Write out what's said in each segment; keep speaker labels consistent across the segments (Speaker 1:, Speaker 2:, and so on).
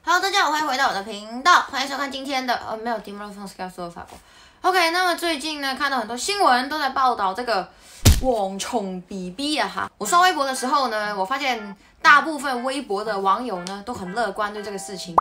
Speaker 1: Hello， 大家好，欢迎回到我的频道，欢迎收看今天的没有 Dimmer from Sky 说的法国。OK， 那么最近呢，看到很多新闻都在报道这个蝗虫 BB 啊哈。我刷微博的时候呢，我发现大部分微博的网友呢都很乐观对这个事情。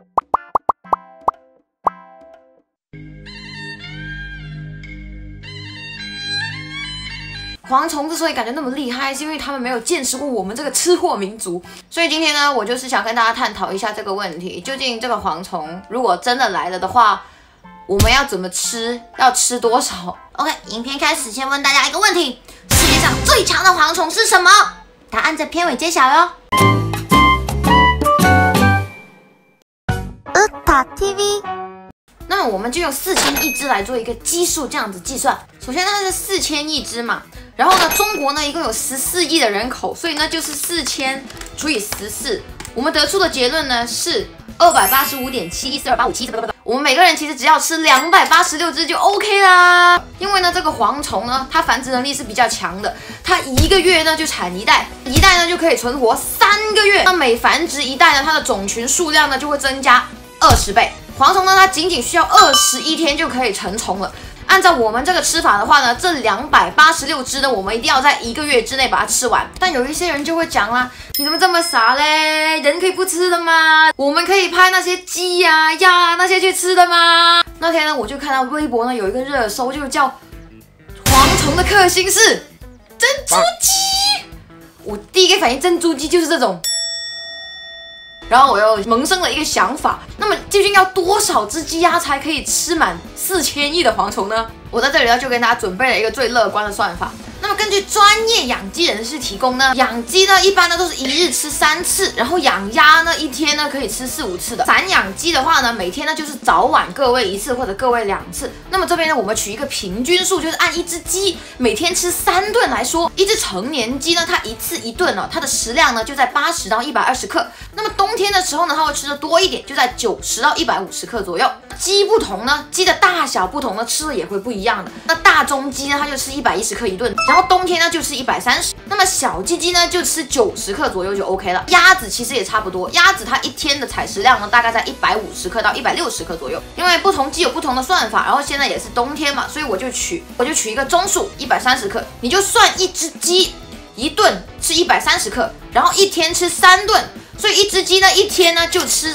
Speaker 1: 蝗虫之所以感觉那么厉害，是因为他们没有见识过我们这个吃货民族。所以今天呢，我就是想跟大家探讨一下这个问题：究竟这个蝗虫如果真的来了的话，我们要怎么吃？要吃多少 ？OK， 影片开始，先问大家一个问题：世界上最强的蝗虫是什么？答案在片尾揭晓哟。塔 TV。那么我们就用4000亿只来做一个基数，这样子计算。首先呢是4000亿只嘛，然后呢中国呢一共有14亿的人口，所以呢就是4000除以14。我们得出的结论呢是285.7142857。我们每个人其实只要吃286只就 OK 啦。因为呢这个蝗虫呢它繁殖能力是比较强的，它一个月呢就产一代，一代呢就可以存活3个月。那每繁殖一代呢，它的种群数量呢就会增加20倍。蝗虫呢，它仅仅需要21天就可以成虫了。按照我们这个吃法的话呢，这286只呢，我们一定要在1个月之内把它吃完。但有一些人就会讲啦，你怎么这么傻嘞？人可以不吃的吗？我们可以拍那些鸡呀、鸭那些去吃的吗？那天呢，我就看到微博呢有一个热搜，就叫蝗虫的克星是珍珠鸡。我第一个反应珍珠鸡就是这种。然后我又萌生了一个想法，那么究竟要多少只鸡鸭才可以吃满4000亿的蝗虫呢？我在这里呢就跟大家准备了一个最乐观的算法。那么根据专业养鸡人士提供呢，养鸡呢一般呢都是1日吃3次，然后养鸭呢1天呢可以吃4、5次的。散养鸡的话呢，每天呢就是早晚各喂1次或者各喂2次。那么这边呢我们取一个平均数，就是按一只鸡每天吃3顿来说，一只成年鸡呢它一次1顿它的食量呢就在80到120克。那么冬天的时候呢，它会吃的多一点，就在90到150克左右。鸡不同呢，鸡的大小不同呢，吃的也会不一样的。那大中鸡呢，它就吃110克一顿，然后冬天呢就吃130。那么小鸡鸡呢就吃90克左右就 OK 了。鸭子其实也差不多，鸭子它一天的采食量呢大概在150克到160克左右。因为不同鸡有不同的算法，然后现在也是冬天嘛，所以我就取一个中数130克，你就算一只鸡一顿吃130克，然后一天吃3顿。所以一只鸡呢，一天呢就吃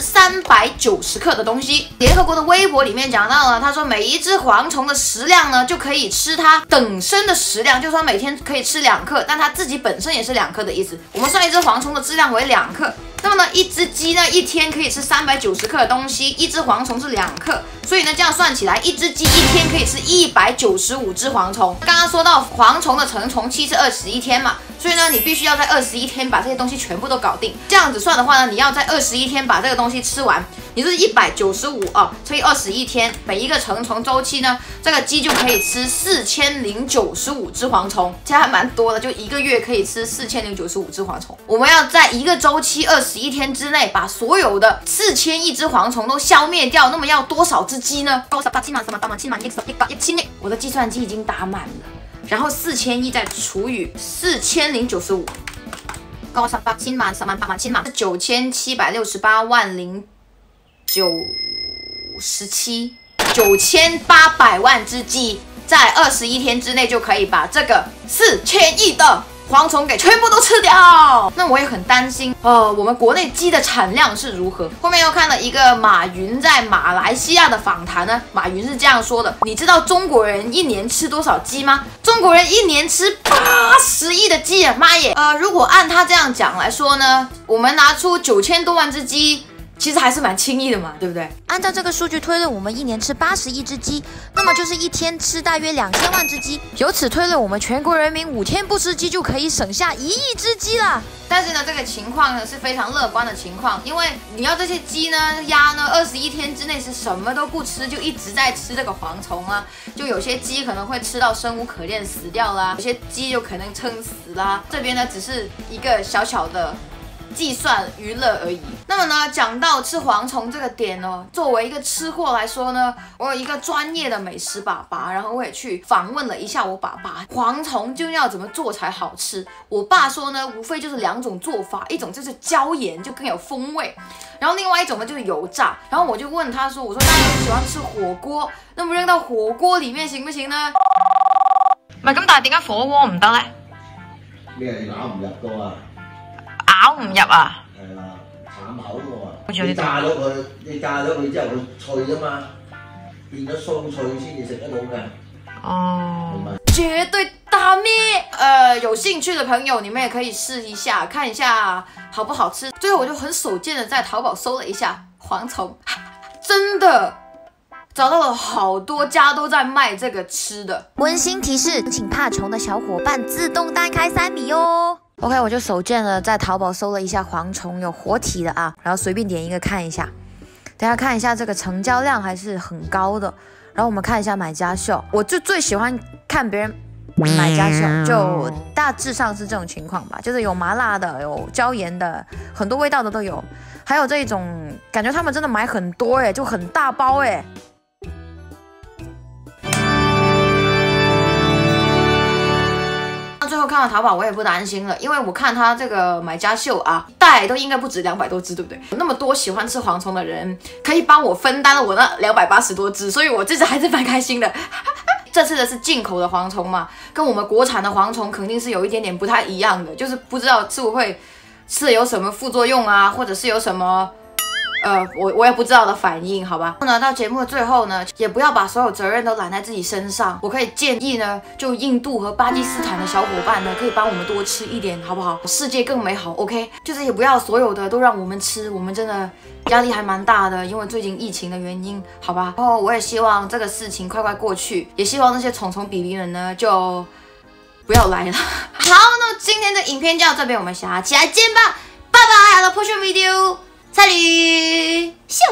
Speaker 1: 390克的东西。联合国的微博里面讲到了，他说每一只蝗虫的食量呢，就可以吃它等身的食量，就是说每天可以吃2克，但它自己本身也是2克的意思。我们算一只蝗虫的质量为2克，那么呢，一只鸡呢一天可以吃390克的东西，一只蝗虫是2克，所以呢这样算起来，一只鸡一天可以吃195只蝗虫。刚刚说到蝗虫的成虫期是21天嘛，所以呢你必须要在21天把这些东西全部都搞定。这样子算的话呢，你要在21天把这个东西吃完，你就是195乘以21天，每一个成虫周期呢，这个鸡就可以吃4095只蝗虫，其实还蛮多的，就1个月可以吃4095只蝗虫。我们要在一个周期21天之内把所有的4000亿只蝗虫都消灭掉，那么要多少只鸡呢？我的计算机已经打满了，然后4000亿再除以4095。高38万3万8万7万9768万097，9800万只鸡，在21天之内就可以把这个4000亿的蝗虫给全部都吃掉。那我也很担心我们国内鸡的产量是如何。后面又看了一个马云在马来西亚的访谈呢，马云是这样说的：你知道中国人1年吃多少鸡吗？中国人1年吃80亿的鸡啊，妈耶！如果按他这样讲来说呢，我们拿出9000多万只鸡，其实还是蛮轻易的嘛，对不对？
Speaker 2: 按照这个数据推论，我们1年吃80亿只鸡，那么就是1天吃大约2000万只鸡。由此推论，我们全国人民5天不吃鸡就可以省下1亿只鸡啦。
Speaker 1: 但是呢，这个情况呢是非常乐观的情况，因为你要这些鸡呢、鸭呢，21天之内是什么都不吃，就一直在吃这个蝗虫啊。就有些鸡可能会吃到生无可恋死掉啦，有些鸡就可能撑死啦。这边呢只是一个小小的计算娱乐而已。那么呢，讲到吃蝗虫这个点呢，作为一个吃货来说呢，我有一个专业的美食爸爸，然后我也去访问了一下我爸爸，蝗虫究竟要怎么做才好吃？我爸说呢，无非就是2种做法，一种就是椒盐，就更有风味，然后另外一种呢就是油炸。然后我就问他说，我说那你喜欢吃火锅，那么扔到火锅里面行不行呢？
Speaker 2: 唔係咁，但係點解火鍋唔得咧？
Speaker 3: 咩你咬唔入到啊？
Speaker 2: 咬唔入啊？
Speaker 3: 係啦，慘口喎。
Speaker 2: 好似有啲
Speaker 3: 你炸咗佢，你炸咗佢之後佢脆啊嘛，變咗鬆脆先至食得到㗎。
Speaker 2: 哦，
Speaker 1: 绝对大灭！有兴趣的朋友，你们也可以试一下，看一下好不好吃。最后我就很手贱的在淘宝搜了一下蝗虫，真的找到了好多家都在卖这个吃的。
Speaker 2: 温馨提示，请怕虫的小伙伴自动单开3米哦。OK， 我就手贱了在淘宝搜了一下蝗虫，有活体的啊，然后随便点一个看一下。等下看一下这个成交量还是很高的。然后我们看一下买家秀，我就最喜欢看别人买家秀，就大致上是这种情况吧，就是有麻辣的，有椒盐的，很多味道的都有，还有这一种感觉他们真的买很多哎，就很大包哎。
Speaker 1: 最后看到淘宝我也不担心了，因为我看他这个买家秀啊，带都应该不止200多只，对不对？有那么多喜欢吃蝗虫的人，可以帮我分担了我那280多只，所以我这次还是蛮开心的。这次的是进口的蝗虫嘛，跟我们国产的蝗虫肯定是有一点点不太一样的，就是不知道吃不会吃了有什么副作用啊，或者是有什么我也不知道的反应，好吧？那到节目的最后呢，也不要把所有责任都揽在自己身上。我可以建议呢，就印度和巴基斯坦的小伙伴呢，可以帮我们多吃一点，好不好？世界更美好 ，OK？ 就是也不要所有的都让我们吃，我们真的压力还蛮大的，因为最近疫情的原因，好吧？然后我也希望这个事情快快过去，也希望那些虫虫比比们呢，就不要来了。好，那么今天的影片就到这边，我们下期再见吧，拜拜！I love push video。Salut! Xiu!